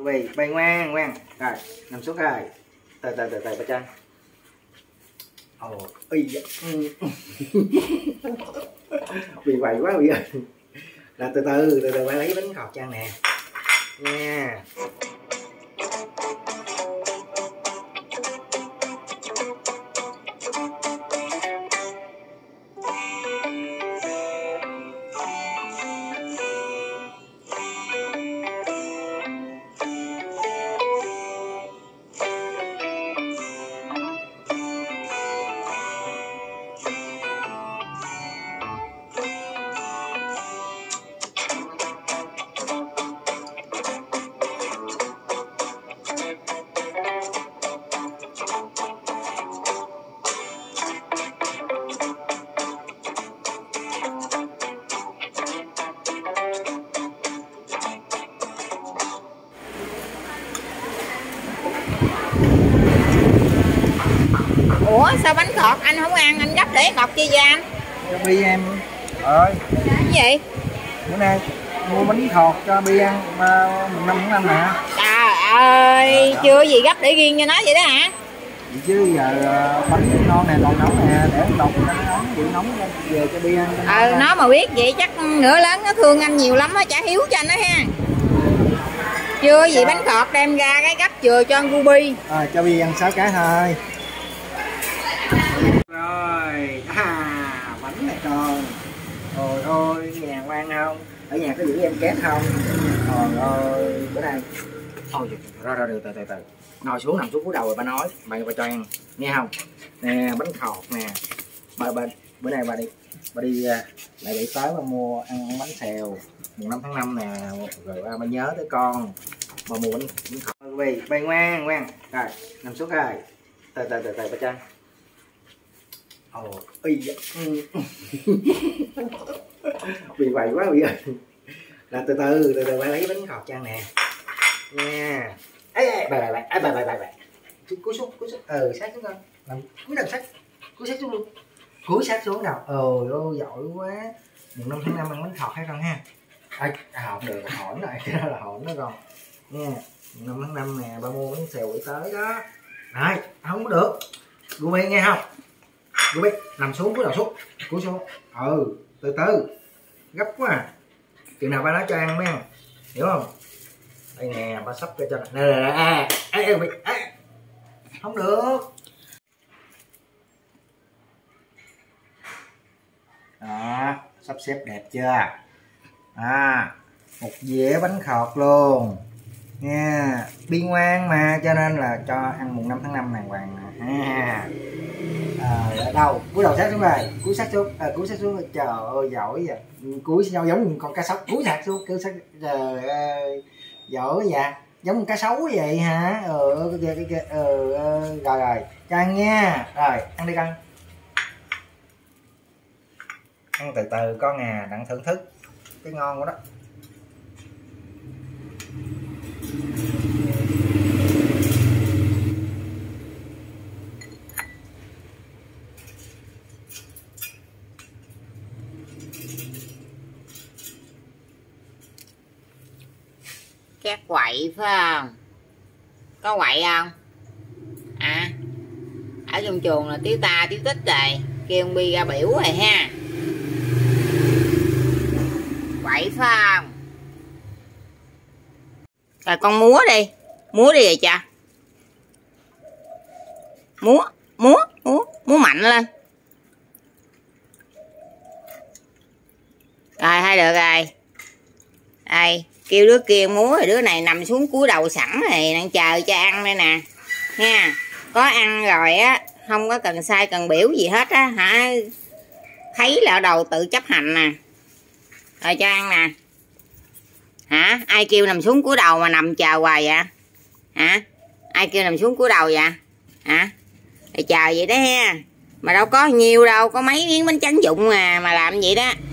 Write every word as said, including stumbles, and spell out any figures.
Vì bay ngoan ngoan rồi nằm xuống rồi, từ từ từ từ ba chân. Ồ y bị quậy quá bị ơi. Là từ từ từ từ ba lấy bánh khọt cho nè nha. Ủa sao bánh khọt anh không ăn, anh gấp để ngọt chi vậy anh? Cho Bi em ơi. Cái gì? Bữa nay mua bánh khọt cho Bi ăn mùng năm tháng năm nè. Trời ơi, à, chưa gì gấp để riêng cho nó vậy đó hả? Vậy chứ giờ bánh ngon nè, còn nóng nè, để lọc cho nó nóng, vậy nóng về cho Bi ăn. Ờ, nó mà biết vậy chắc nửa lớn nó thương anh nhiều lắm á, chả hiếu cho nó ha. Chưa gì bánh khọt đem ra cái gấp chừa cho anh Ruby. À, cho Bi ăn sáu cái thôi. Rồi, à, bánh này con. Ôi ôi, nhà ngoan không? Ở nhà có giữ em két không? Trời ơi, bữa nay. Ôi, ra ra từ từ từ từ. Ngồi xuống nằm xuống cúi đầu rồi ba nói, mày bà cho ăn, nghe không? Nè, bánh khọt nè. Bà, bà, bữa nay bà đi, bà đi lại bị tới bà mua ăn, ăn bánh xèo mùng năm tháng năm nè, rồi bà, bà nhớ tới con. Bà mua bánh, bánh khọt. Vì bay ngoan ngoan. Rồi, nằm xuống rồi. Từ từ từ từ bà cho. Ồ, y bị quậy quá bị ơi. Là từ từ từ từ ba lấy bánh khọt cho ăn nè nha. Ê bài bài bài bài bài bài bài cúi xuống cúi xuống ờ sát xuống con, làm cúi đầu sát, cúi sát xuống luôn, cúi sát xuống đầu. Ôi ôi giỏi quá. Mùng năm tháng năm ăn bánh khọt hay con ha? À, không được, hổn rồi, cái đó là hổn đó con nha. Mùng năm tháng năm nè, ba mua bánh xèo buổi tới đó. Này không có được, Ruby nghe không? Ruby nằm xuống, cúi đầu xuống, cúi xuống. Ừ từ từ, gấp quá à. Chừng nào ba nói cho ăn mới ăn, hiểu không? Đây nè, ba sắp cho nè nè nè. À, ê, ê, ê. Không được đó, sắp xếp đẹp chưa? À, một dĩa bánh khọt luôn nha. Bi ngoan mà, cho nên là cho ăn mùng năm tháng năm đàng hoàng nè ha. À, ở đâu cúi đầu sát xuống rồi, cúi sát xuống, à, cúi sát xuống. Trời ơi giỏi vậy, cúi nhau giống con cá sấu, cúi sát xuống, cúi sát. Trời ơi giỏi vậy, giống con cá sấu vậy hả? Ừ cái kia cái kia. Ừ, ừ rồi rồi cho ăn nha. Rồi ăn đi con, ăn từ từ con à, đặng thưởng thức cái ngon của đó. Các quậy phải không? Có quậy không? À, ở trong chuồng là tiếu ta tiếu tích rồi, kêu ông Bi ra biểu rồi ha. Quậy phải không? Rồi con múa đi, múa đi rồi cha. Múa, múa, múa, múa mạnh lên. Rồi hay được rồi. Đây, kêu đứa kia múa rồi đứa này nằm xuống cúi đầu sẵn rồi đang chờ cho ăn đây nè nha. Có ăn rồi á, không có cần sai cần biểu gì hết á hả, thấy là đầu tự chấp hành nè. Rồi cho ăn nè hả. Ai kêu nằm xuống cúi đầu mà nằm chờ hoài vậy hả? Ai kêu nằm xuống cúi đầu vậy hả? Rồi chờ vậy đó ha, mà đâu có nhiều đâu, có mấy miếng bánh tráng dụng mà mà làm vậy đó.